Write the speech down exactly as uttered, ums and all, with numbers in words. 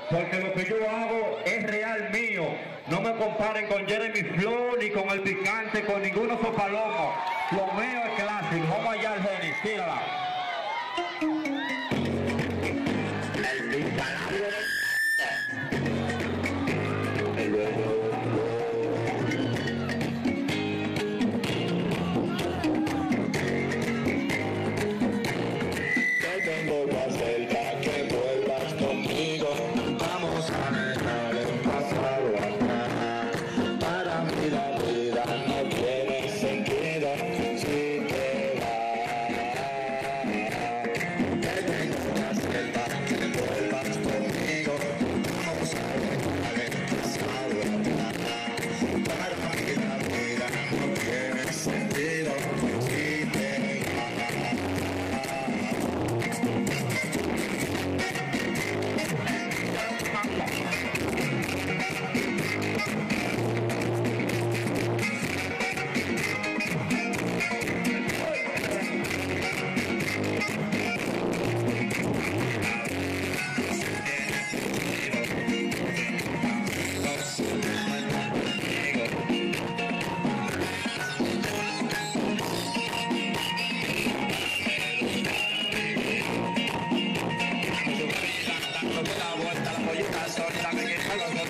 porque lo que yo hago es real mío. No me comparen con Jeremy Flow, ni con el picante, con ninguno sopalomo. Lo mío es clásico. Vamos allá al Genis, tírala. El diccionario de... Tengo que hacer para que vuelvas conmigo. Vamos a dejar el pasado atrás. Para mí la vida no tiene sentido si te vas. ¿Qué tengo que hacer para que vuelvas conmigo? Vamos a dejar el pasado atrás. Para mí la vida no tiene sentido si te vas. La vuelta, la pollita, solta, me quita los